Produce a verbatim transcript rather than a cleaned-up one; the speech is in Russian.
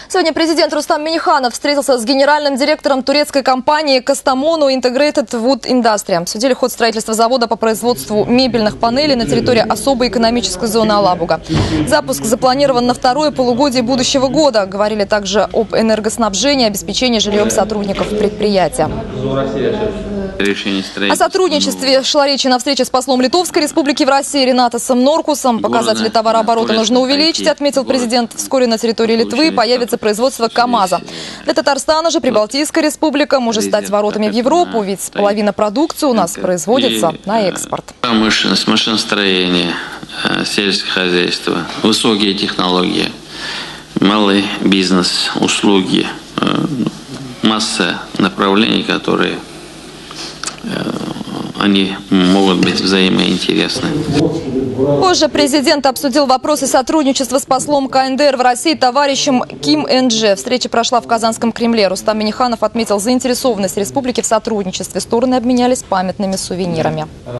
Сегодня президент Рустам Минниханов встретился с генеральным директором турецкой компании Kastamonu Integrated Wood Industry. Обсудили ход строительства завода по производству мебельных панелей на территории особой экономической зоны Алабуга. Запуск запланирован на второе полугодие будущего года. Говорили также об энергоснабжении и обеспечении жильем сотрудников предприятия. О сотрудничестве шла речь на встрече с послом Литовской республики в России Ренатасом Норкусом. Показатели товарооборота нужно увеличить, отметил президент. Вскоре на территории Литвы появится производство КАМАЗа. Для Татарстана же Прибалтийская республика может стать воротами в Европу, ведь половина продукции у нас производится на экспорт. Промышленность, машиностроение, сельское хозяйство, высокие технологии, малый бизнес, услуги, масса направлений, которые они могут быть взаимоинтересны. Позже президент обсудил вопросы сотрудничества с послом КНДР в России товарищем Ким Эн-Дже. Встреча прошла в Казанском Кремле. Рустам Минниханов отметил заинтересованность республики в сотрудничестве. Стороны обменялись памятными сувенирами.